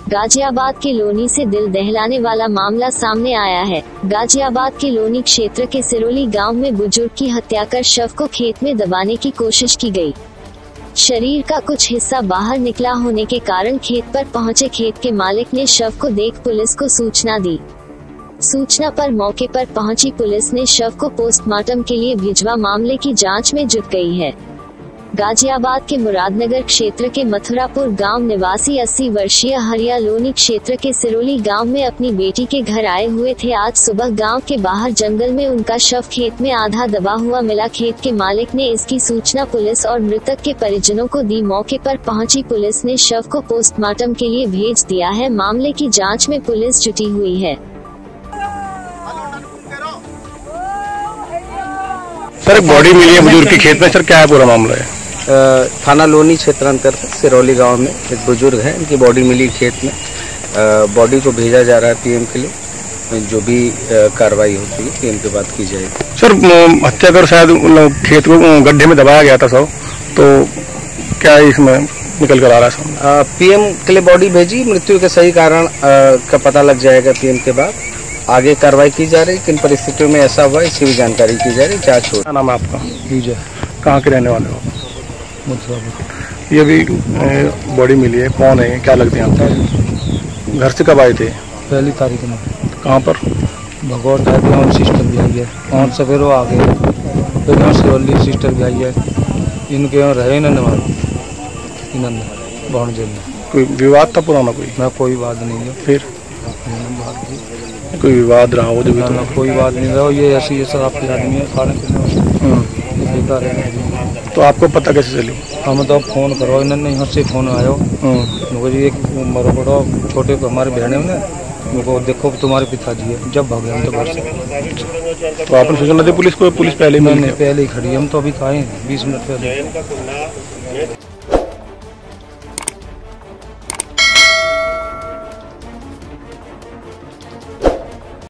गाजियाबाद के लोनी से दिल दहलाने वाला मामला सामने आया है। गाजियाबाद के लोनी क्षेत्र के सिरोली गांव में बुजुर्ग की हत्या कर शव को खेत में दबाने की कोशिश की गई। शरीर का कुछ हिस्सा बाहर निकला होने के कारण खेत पर पहुंचे खेत के मालिक ने शव को देख पुलिस को सूचना दी। सूचना पर मौके पर पहुंची पुलिस ने शव को पोस्टमार्टम के लिए भिजवा मामले की जांच में जुट गई है। गाजियाबाद के मुरादनगर क्षेत्र के मथुरापुर गांव निवासी 80 वर्षीय हरिया लोनी क्षेत्र के सिरोली गांव में अपनी बेटी के घर आए हुए थे। आज सुबह गांव के बाहर जंगल में उनका शव खेत में आधा दबा हुआ मिला। खेत के मालिक ने इसकी सूचना पुलिस और मृतक के परिजनों को दी। मौके पर पहुंची पुलिस ने शव को पोस्टमार्टम के लिए भेज दिया है। मामले की जाँच में पुलिस जुटी हुई है। सर, एक बॉडी मिली है बुजुर्ग के खेत में, सर क्या है पूरा मामला है? थाना लोनी क्षेत्र अंतर्गत सिरौली गांव में एक बुजुर्ग है, इनकी बॉडी मिली खेत में। बॉडी को भेजा जा रहा है पीएम के लिए। जो भी कार्रवाई होती है पीएम के बाद की जाएगी। सर, हत्या कर शायद खेत को गड्ढे में दबाया गया था सब, तो क्या इसमें निकल कर आ रहा है? पीएम के लिए बॉडी भेजी, मृत्यु के सही कारण का पता लग जाएगा पीएम के बाद। आगे कार्रवाई की जा रही, किन परिस्थितियों में ऐसा हुआ इसकी भी जानकारी की जा रही। जांच हो। क्या नाम है आपका? विजय। कहाँ के रहने वाले हो? मथुरापुर। ये भी बॉडी मिली है, कौन है, क्या लगते हैं आपको? घर से कब आए थे? पहली तारीख में। कहाँ पर? भगौर टाइप में सिस्टर भी आई है और सवेरों आ गए। फिर यहाँ सिरोली सिस्टर भी आई है। इनके यहाँ रहे ना बहुत जेल में। कोई विवाद था पुराना? कोई बात नहीं है। फिर कोई विवाद रहा हो? जब ना कोई बात नहीं रहा। ये ऐसी ये शराब के आदमी है, खाने पीने। तो आपको पता कैसे चली? हम तो फोन करो, इन्होंने यहाँ से फोन आयो। मुझे एक मरो बड़ो छोटे को हमारे बहने में मुझको देखो तुम्हारे पिताजी है। जब भागे हम तो घर से। तो आपने सूचना दी पुलिस को? पुलिस पहले ही खड़ी, हम तो अभी आए 20 मिनट पहले।